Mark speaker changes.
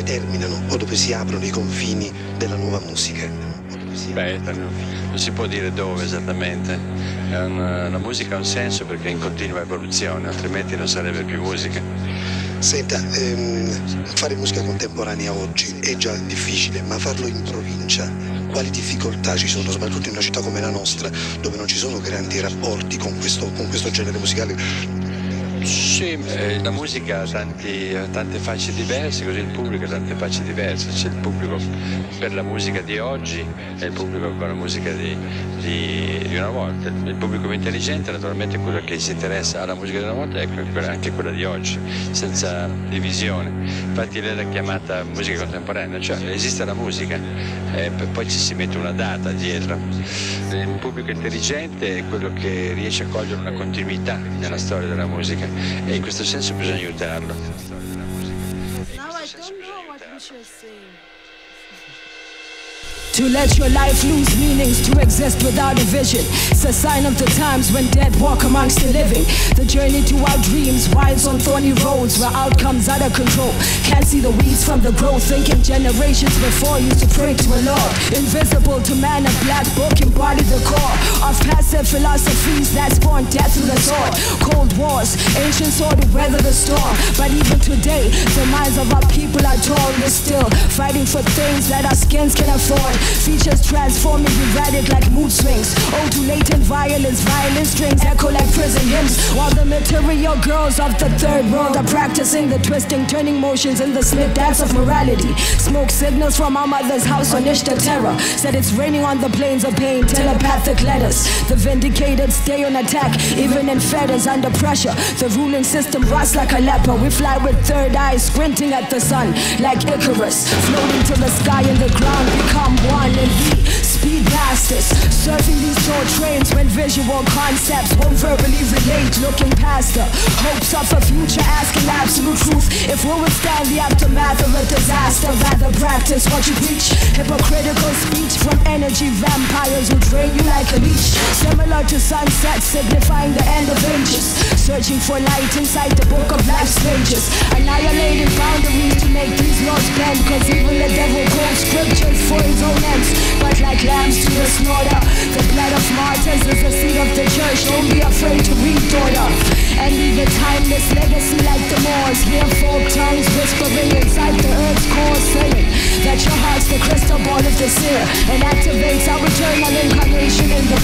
Speaker 1: dove terminano o dove si aprono i confini della nuova musica?
Speaker 2: Beh, non si può dire dove esattamente. La musica ha un senso perché è in continua evoluzione, altrimenti non sarebbe più musica.
Speaker 1: Senta, fare musica contemporanea oggi è già difficile, ma farlo in provincia, quali difficoltà ci sono, soprattutto in una città come la nostra, dove non ci sono grandi rapporti con questo genere musicale?
Speaker 2: Sì, la musica ha tante facce diverse, così il pubblico ha tante facce diverse. C'è il pubblico per la musica di oggi e il pubblico con la musica di una volta. Il pubblico intelligente naturalmente è quello che si interessa alla musica di una volta e anche quella di oggi, senza divisione. Infatti lei l'ha chiamata musica contemporanea, cioè esiste la musica e poi ci si mette una data dietro. Il pubblico intelligente è quello che riesce a cogliere una continuità nella storia della musica. E in questo senso bisogna aiutarlo.
Speaker 3: Now I don't know what we should say.
Speaker 4: To let your life lose meanings, to exist without a vision. It's a sign of the times when dead walk amongst the living. The journey to our dreams winds on thorny roads where outcomes out of control. Can't see the weeds from the growth, thinking generations before used to pray to a Lord. Invisible to man, a black book embodied the core of passive philosophies that spawn death through the sword. Cold wars, ancient sword to weather the storm. But even today, the minds of our people are torn. We're still fighting for things that our skins can afford. Features transforming erratic like mood swings. Oh, to latent violence, violin strings echo like prison hymns. While the material girls of the third world are practicing the twisting, turning motions in the slip dance of morality. Smoke signals from our mother's house on Ishtar terror. Said it's raining on the plains of pain, telepathic letters. The vindicated stay on attack, even in fetters under pressure. The ruling system rots like a leper. We fly with third eyes, squinting at the sun like Icarus. Floating to the sky and the ground, become one and we speed masters. Surfing these soul trains when visual concepts won't verbally relate. Looking past the hopes of a future, asking absolute truth. If we'll withstand the aftermath of a disaster, rather practice what you preach. Hypocritical speech from energy vampires who drain you like a leech. Similar to sunset, signifying the end of ages. Searching for light inside the book of life's pages. Annihilating boundaries to make these laws bend. Cause even the devil quotes scriptures for his own ends. But like lambs to the slaughter, the blood of martyrs is the seed of the church. Don't be afraid to read, daughter. And leave a timeless legacy like the Moors. Hear folk tongues whispering inside the earth's core, saying that your heart's the crystal ball of the seer and activates our eternal incarnation in the